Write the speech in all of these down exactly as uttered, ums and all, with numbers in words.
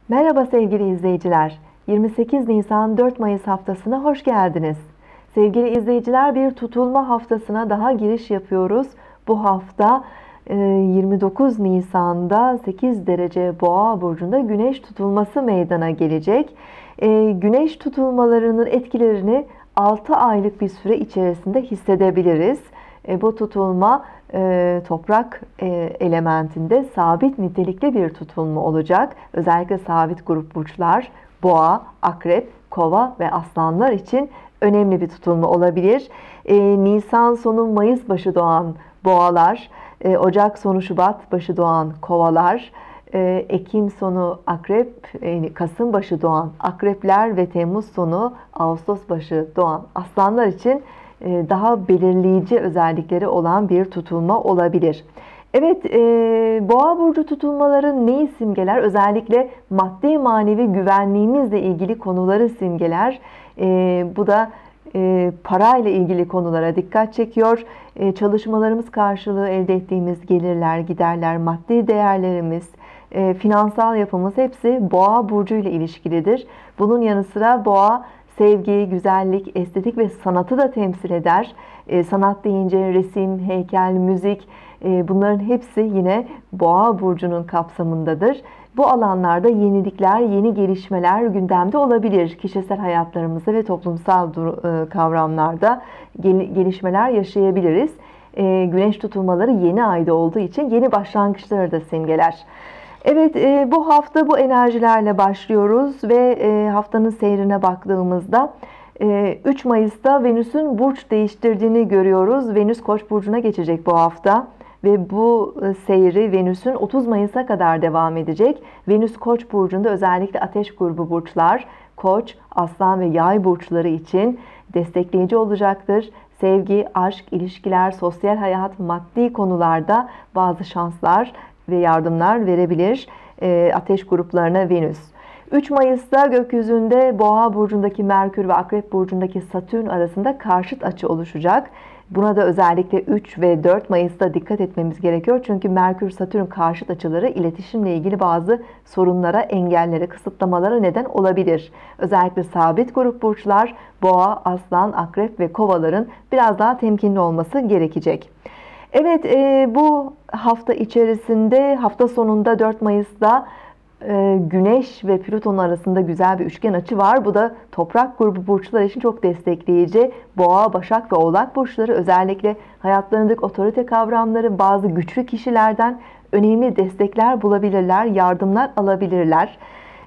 Merhaba sevgili izleyiciler. yirmi sekiz Nisan dört Mayıs haftasına hoş geldiniz. Sevgili izleyiciler, bir tutulma haftasına daha giriş yapıyoruz. Bu hafta yirmi dokuz Nisan'da sekiz derece Boğa burcunda Güneş tutulması meydana gelecek. Güneş tutulmalarının etkilerini altı aylık bir süre içerisinde hissedebiliriz. Bu tutulma toprak elementinde sabit nitelikli bir tutulma olacak. Özellikle sabit grup burçlar Boğa, Akrep, Kova ve Aslanlar için önemli bir tutulma olabilir. Nisan sonu Mayıs başı doğan Boğalar, Ocak sonu Şubat başı doğan Kovalar, Ekim sonu Akrep, Kasım başı doğan Akrepler ve Temmuz sonu Ağustos başı doğan Aslanlar için daha belirleyici özellikleri olan bir tutulma olabilir. Evet, Boğa burcu tutulmaları neyi simgeler? Özellikle maddi manevi güvenliğimizle ilgili konuları simgeler. Bu da parayla ilgili konulara dikkat çekiyor. Çalışmalarımız karşılığı elde ettiğimiz gelirler, giderler, maddi değerlerimiz, finansal yapımız hepsi Boğa burcu ile ilişkilidir. Bunun yanı sıra Boğa sevgi, güzellik, estetik ve sanatı da temsil eder. Sanat deyince resim, heykel, müzik, bunların hepsi yine Boğa burcunun kapsamındadır. Bu alanlarda yenilikler, yeni gelişmeler gündemde olabilir. Kişisel hayatlarımızda ve toplumsal kavramlarda gelişmeler yaşayabiliriz. Güneş tutulmaları yeni ayda olduğu için yeni başlangıçları da simgeler. Evet, bu hafta bu enerjilerle başlıyoruz ve haftanın seyrine baktığımızda üç Mayıs'ta Venüs'ün burç değiştirdiğini görüyoruz. Venüs Koç burcuna geçecek bu hafta ve bu seyri Venüs'ün otuz Mayıs'a kadar devam edecek. Venüs Koç burcunda özellikle ateş grubu burçlar, Koç, Aslan ve Yay burçları için destekleyici olacaktır. Sevgi, aşk, ilişkiler, sosyal hayat, maddi konularda bazı şanslar ve yardımlar verebilir ateş gruplarına Venüs. üç Mayıs'ta gökyüzünde Boğa burcundaki Merkür ve Akrep burcundaki Satürn arasında karşıt açı oluşacak. Buna da özellikle üç ve dört Mayıs'ta dikkat etmemiz gerekiyor. Çünkü Merkür-Satürn karşıt açıları iletişimle ilgili bazı sorunlara, engellere, kısıtlamalara neden olabilir. Özellikle sabit grup burçlar Boğa, Aslan, Akrep ve Kovaların biraz daha temkinli olması gerekecek. Evet, bu hafta içerisinde hafta sonunda dört Mayıs'ta Güneş ve Plüton arasında güzel bir üçgen açı var. Bu da toprak grubu burçlar için çok destekleyici. Boğa, Başak ve Oğlak burçları özellikle hayatlarındaki otorite kavramları, bazı güçlü kişilerden önemli destekler bulabilirler, yardımlar alabilirler.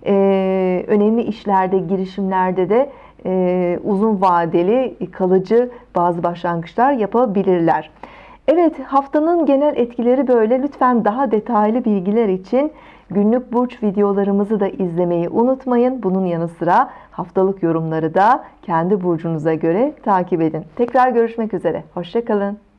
Ee, önemli işlerde, girişimlerde de e, uzun vadeli, kalıcı bazı başlangıçlar yapabilirler. Evet, haftanın genel etkileri böyle. Lütfen daha detaylı bilgiler için günlük burç videolarımızı da izlemeyi unutmayın. Bunun yanı sıra haftalık yorumları da kendi burcunuza göre takip edin. Tekrar görüşmek üzere. Hoşça kalın.